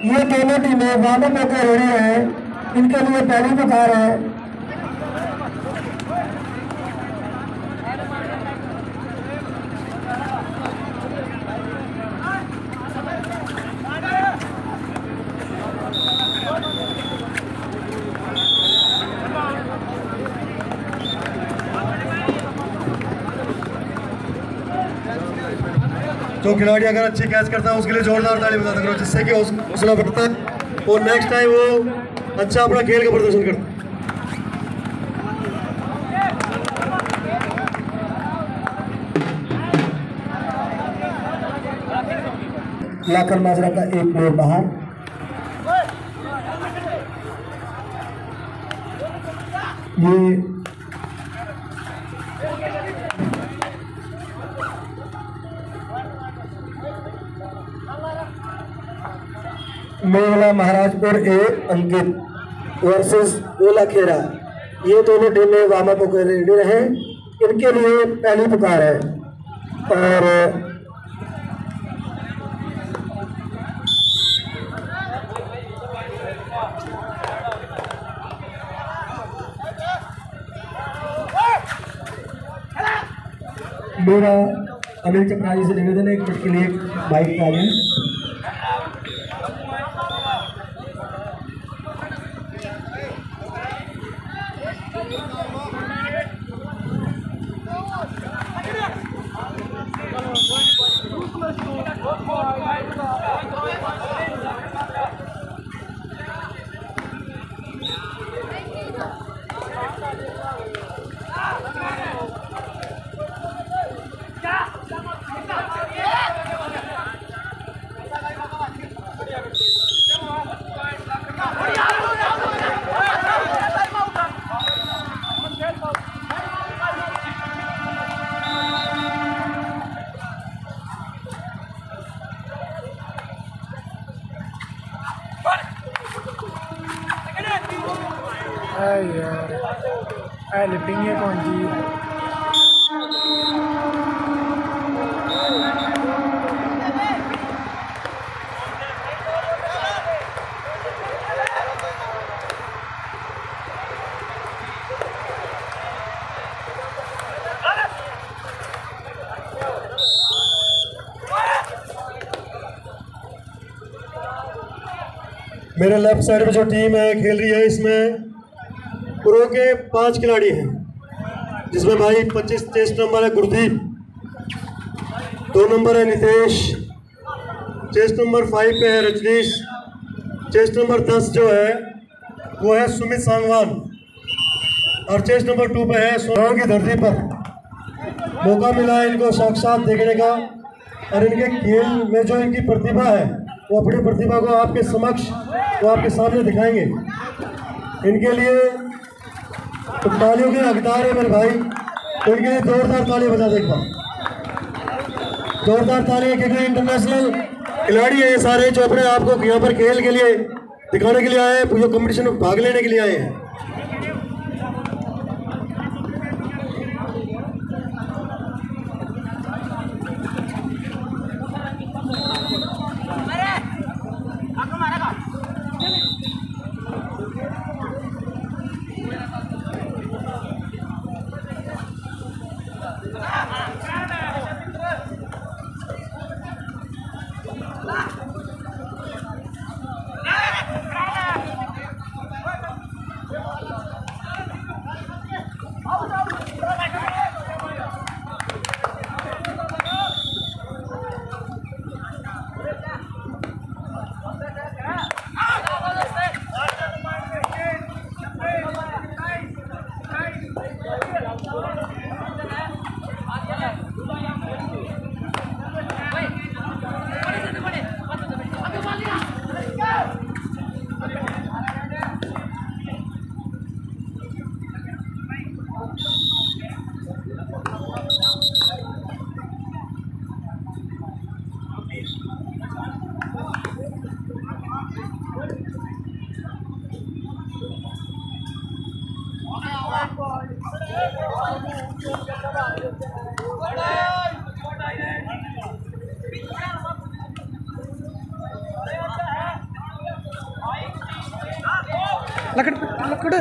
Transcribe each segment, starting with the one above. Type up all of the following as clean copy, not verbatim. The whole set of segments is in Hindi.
ये दोनों टीमें वार्म अप होकर रेडी है, इनके लिए पहली पुकार है। जो खिलाड़ी अगर अच्छी कैच करता है उसके लिए जोरदार ताली बजा करो, जिससे कि हौसला बढ़ता है और नेक्स्ट टाइम वो अच्छा अपना खेल का प्रदर्शन करता है। लाकर माजरा का एक प्लेयर बाहर। ये मेघला महाराजपुर ए अंकित वर्सेस ओला खेरा, ये दोनों टीमें वार्म अप होकर रेडी रहे, इनके लिए पहली पुकार है। और मेरा अनिल चपराजी से निवेदन है, एक मिनट के लिए बाइक आ जाए। यार लिफ्टिंग है कौन जी? मेरे लेफ्ट साइड में जो टीम है खेल रही है, इसमें प्रो के 5 खिलाड़ी हैं, जिसमें भाई 25 चेस्ट नंबर है गुरदीप, 2 नंबर है नितेश, चेस्ट नंबर 5 पे है रजनीश, चेस्ट नंबर 10 जो है वो है सुमित सांगवान, और चेस्ट नंबर 2 पे है सोनाओं की धरती पर। मौका मिला है इनको साक्षात देखने का, और इनके खेल में जो इनकी प्रतिभा है वो अपनी प्रतिभा को आपके समक्ष, वो आपके सामने दिखाएंगे। इनके लिए तो तालियों के हकदार है मेरे भाई, तो इनके लिए जोरदार ताली बजा दे एक बार, जोरदार ताली, क्योंकि इंटरनेशनल खिलाड़ी है ये सारे, जो अपने आप को यहाँ पर खेल के लिए दिखाने के लिए आए हैं, जो कंपटीशन में भाग लेने के लिए आए हैं। लकड़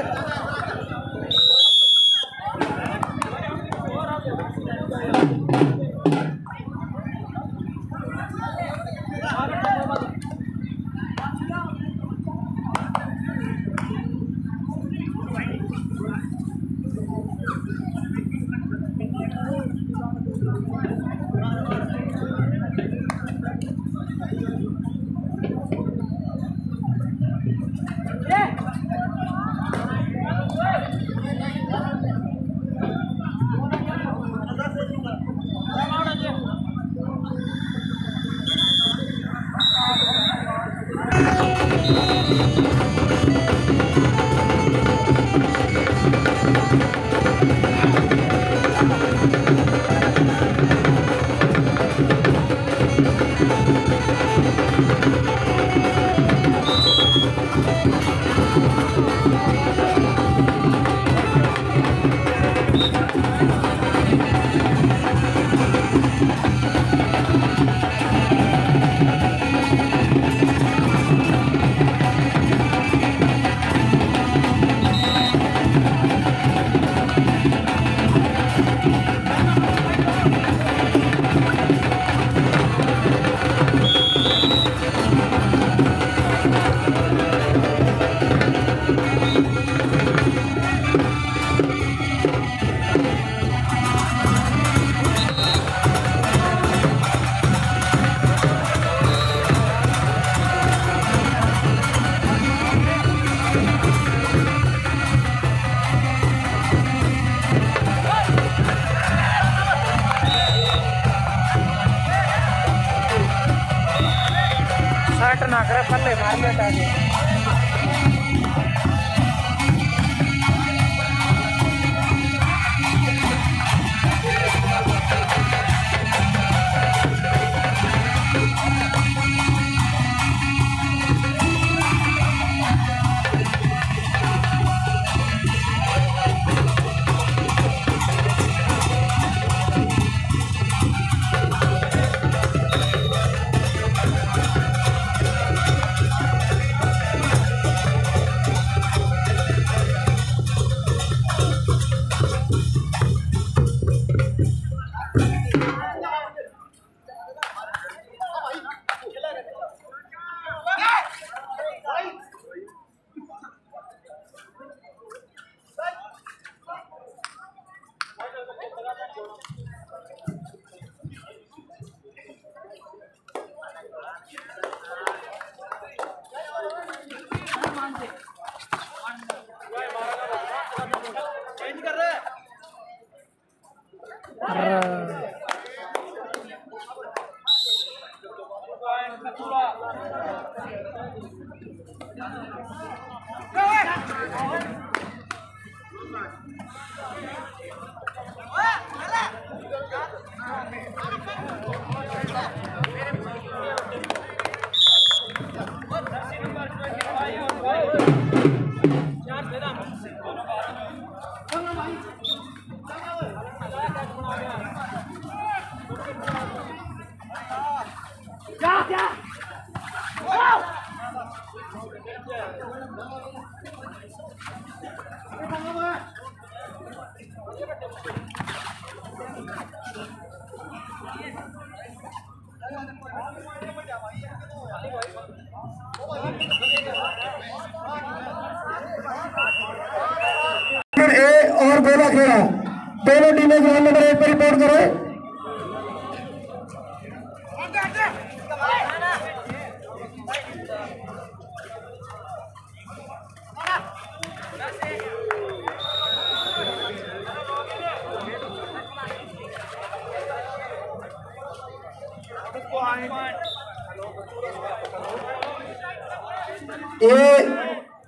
शर्ट ना करे पल्ले मार लेता है। ए और गोला खेड़ा दोनों टीमें ग्राउंड नंबर 1 पर रिपोर्ट करें। ये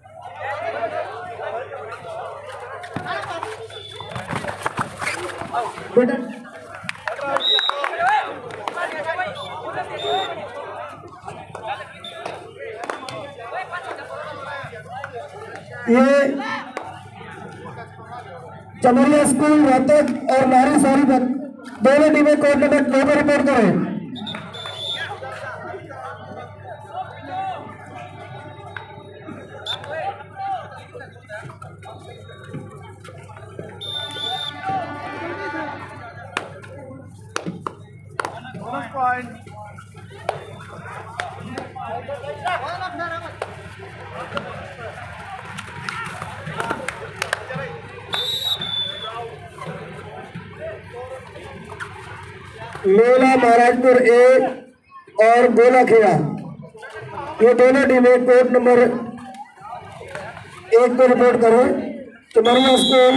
बेटा ये चमरिया स्कूल रोहतक और नारी सारी दोनों टीमें कोर्ट नंबर 9 पर रिपोर्ट करें। मेला महाराजपुर ए और गोलाखेड़ा, ये दोनों टीमें कोर्ट नंबर 1 पर रिपोर्ट करें। चमरिया स्कूल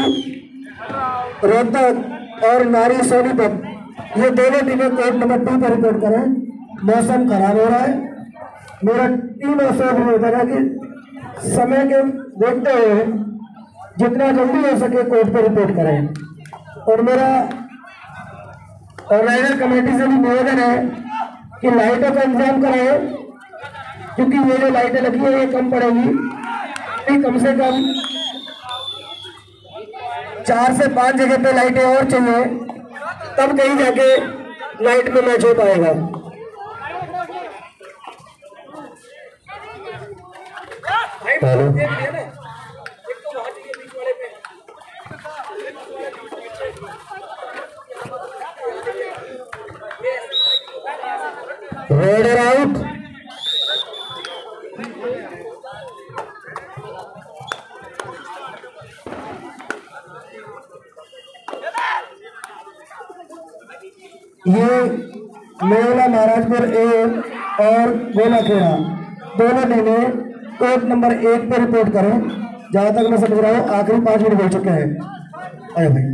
रोहतक और नारी सोनीपत, ये दोनों टीमें कोर्ट नंबर 2 पर रिपोर्ट करें। मौसम खराब हो रहा है, मेरा टीम ऐसा होता है कि समय के देखते हुए जितना जल्दी हो सके कोर्ट पर रिपोर्ट करें। और मेरा ऑर्गेनाइजर कमेटी से भी निवेदन है कि लाइटों का इंतजाम कराएं, क्योंकि ये जो लाइटें लगी है ये कम पड़ेगी। कम से कम 4 से 5 जगह पे लाइटें और चाहिए, तब कहीं जाके लाइट में मैच हो पाएगा। Raider out. ये मेला महाराजपुर ए और गोलाखेड़ा दोनों टीमें कोर्ट नंबर 1 पर रिपोर्ट करें। जहां तक मैं समझ रहा हूँ आखिरी 5 मिनट हो चुके हैं। आए भाई,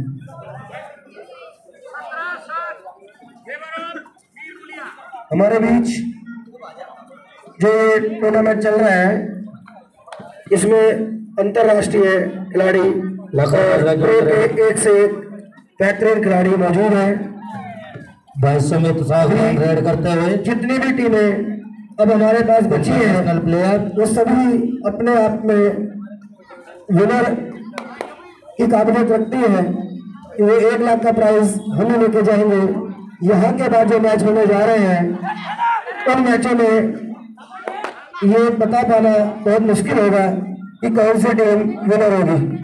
हमारे बीच जो टूर्नामेंट चल रहा है इसमें अंतरराष्ट्रीय खिलाड़ी एक से एक बेहतरीन खिलाड़ी मौजूद हैं। रेड करते हुए जितनी भी टीमें अब हमारे पास बची हैं प्लेयर, वो सभी अपने आप में विनर की काबिलियत रखती है। वो 1 लाख का प्राइज हम लेके जाएंगे। यहाँ के बाद जो मैच होने जा रहे हैं उन मैचों में ये बता पाना बहुत मुश्किल होगा कि कौन सी टीम विनर होगी।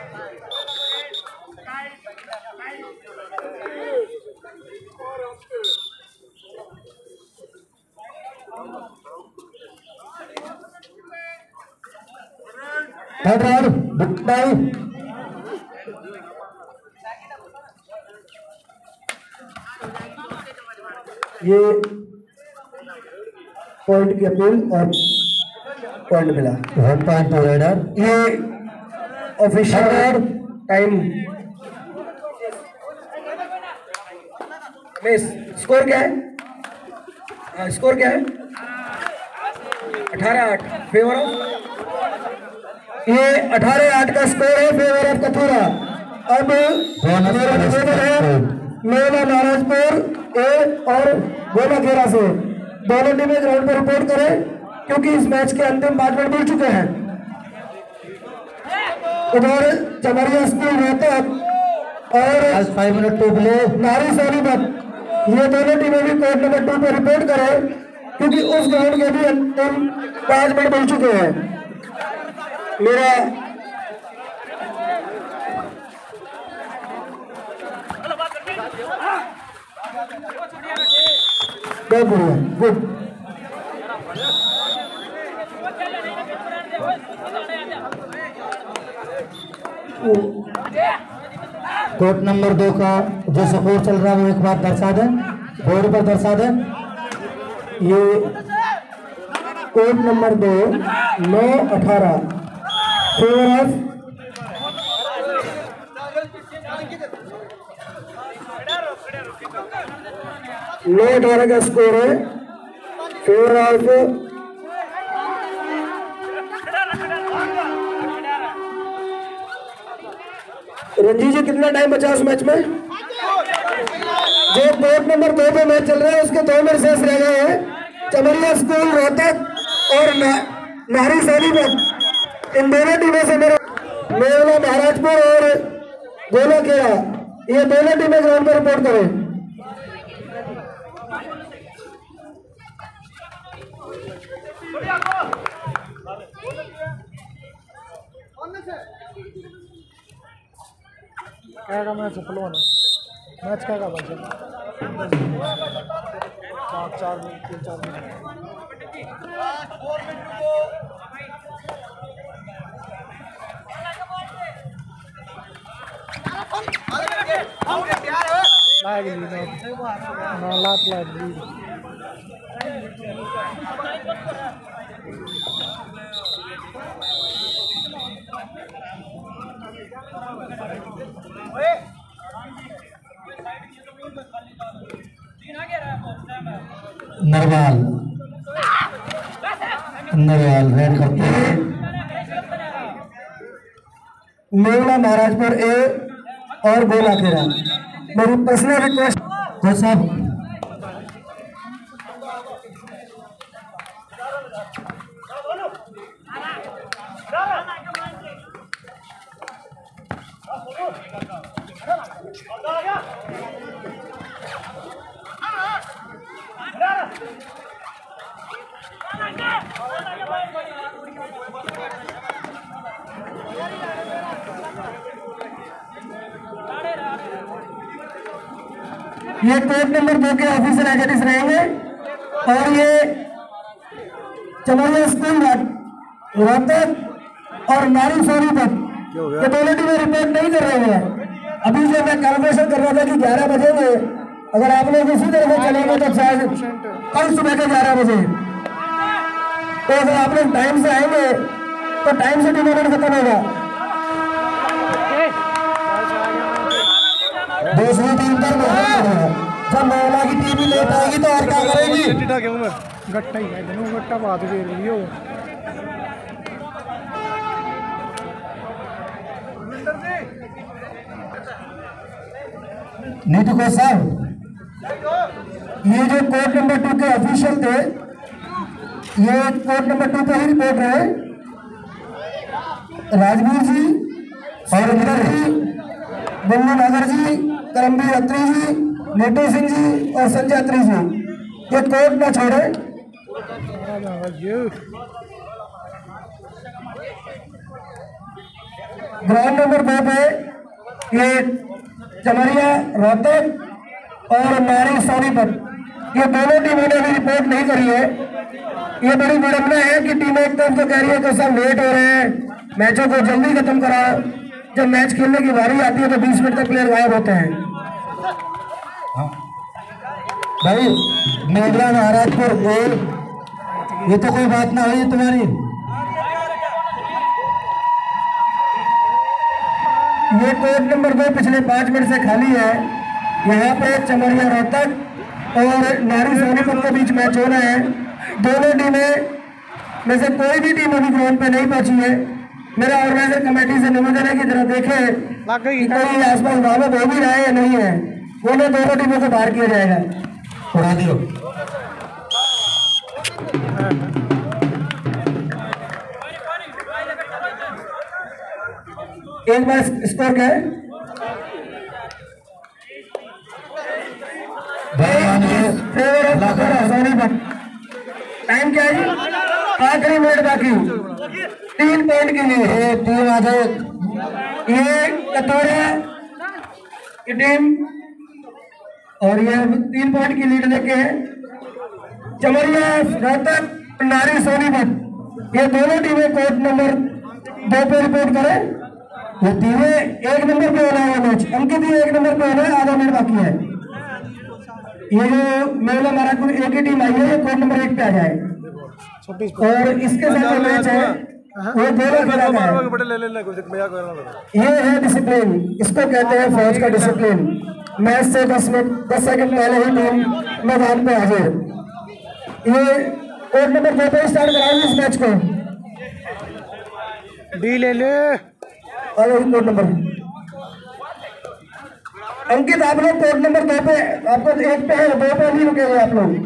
ये पॉइंट की अपील और पॉइंट मिला 1 पॉइंट टू रेडर। ये ऑफिशियल टाइम में स्कोर क्या है? स्कोर क्या है? 18-8 फेवर ऑफ, ये 18-8 का स्कोर है फेवर ऑफ कथुरा। अब मेरा निवेदन है मेला महाराजपुर ए और गोलाखेड़ा से दोनों टीमें ग्राउंड पर रिपोर्ट करें, क्योंकि इस मैच के अंतिम 5 मिनट मिल चुके हैं। उधर चमरिया स्कूल रोहतक और 5 मिनट टू प्ले नारी सोनीपत, ये दोनों टीमें भी कोर्ट नंबर 2 पर रिपोर्ट करें, क्योंकि उस ग्राउंड के भी अंतिम 5 मिनट मिल चुके हैं। मेरा बहुत बढ़िया, गुड। कोर्ट नंबर 2 का जो स्कोर चल रहा है वो एक बार दर्शा दें, बोर्ड पर दर्शा दें। ये कोर्ट नंबर 2 9-18 फेवर ऑफ नो 18 का स्कोर है फेवर ऑफ रंजीत जी। कितना टाइम बचा उस मैच में? जो कोर्ट नंबर 2 पे मैच चल रहा है उसके 2 मैच शेष रह गए हैं। चमरिया स्कूल रोहतक और नारी सोनीपत, इन दोनों टीमों से मेला महाराजपुर और गोलाखेड़ा, ये दोनों टीमें ग्राउंड पर रिपोर्ट करें। क्या मैच मैच क्या बचे 4 मिनट 3-4 मिनट। लात लात दी नरवाल रेड करते हैं मेला महाराजपुर ए और गोला खेरा। मेरी पर्सनल रिक्वेस्ट कोच साहब ये कोर्ट नंबर 2 के ऑफिसर एकेटिस रहेंगे और ये चमरिया स्कूल रोहतक और नारी सोनीपत ये दोनों टीमें रिपोर्ट नहीं कर रहे हैं। अभी जो मैं कैलकुलेशन कर रहा था कि 11 बजे में अगर आप लोग इसी तरह से चलेंगे तो शायद कल सुबह के 11 बजे, तो अगर आप लोग टाइम से आएंगे तो टाइम से टूर्नामेंट खत्म होगा। दूसरी टीम पर जब महिला की टीम लेट आएगी तो और क्या करेगी? गट्टा ही है दोनों गट्टा बात कर रही हो। नीतू को साहब ये जो कोर्ट नंबर 2 के ऑफिशियल थे ये कोर्ट नंबर 2 पे ही रिपोर्ट रहे राजवीर जी और जी बन्नू नागर जी करमबीर अत्री जी नेटू सिंह जी और संजय अत्री जी ये कोर्ट न छोड़े। ग्राउंड नंबर 2 पे ये चमरिया रोहतक और नारी सोनीपत ये दोनों टीमों ने अभी रिपोर्ट नहीं करी है। ये बड़ी विडंबना है कि टीमें एक तरफ तो कह रही है कि सब लेट हो रहे हैं, मैचों को जल्दी खत्म कराओ, जब मैच खेलने की बारी आती है तो 20 मिनट तक प्लेयर गायब होते हैं। भाई मेघला महाराजपुर ये तो कोई बात ना हुई तुम्हारी। ये कोर्ट नंबर 2 पिछले 5 मिनट से खाली है। यहाँ पे चमरिया रोहतक और नारी सोनीपत के बीच मैच हो रहा है। दोनों टीमें में से कोई भी टीम अभी ग्राउंड पे नहीं पहुंची है। मेरा ऑर्गेनाइजर कमेटी से निवेदन है कि जरा देखें कि कोई आसपास वालों हो भी रहा है या नहीं है। दोनों टीमों को बाहर किया जाएगा। उड़ा दियो। एक बार स्कोर क्या है? टाइम क्या है? आखिरी मिनट बाकी, 3 पॉइंट के लिए टीम आ जाए। ये कतोरा की टीम और ये 3 पॉइंट की लीड लेके है। चमरिया रोहतक नारी सोनीपत ये दोनों टीमें कोर्ट नंबर 2 पे रिपोर्ट करें। ये टीमें 1 नंबर पे होना है मैच। अंकित ही 1 नंबर पे होना है, आधा मिनट बाकी है। ये जो मेला महाराजपुर एक ही टीम आई है ये कोर्ट नंबर 1 पे आ जाए और इसके साथ मैच है वो दोनों खेला है। ये है डिसिप्लिन, इसको कहते हैं फौज का डिसिप्लिन। मैच से 10 सेकंड पहले ही टीम मैदान पे हाजिर। ये कोर्ट नंबर 2 पे स्टार्ट कराएंगे इस मैच को। डी ले ले और कोर्ट नंबर अंकित आप लोग कोर्ट नंबर 2 पे आपको 1 पे है, 2 पे नहीं रुकेंगे आप लोग।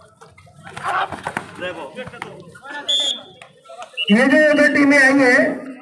ये जो टीमें आई हैं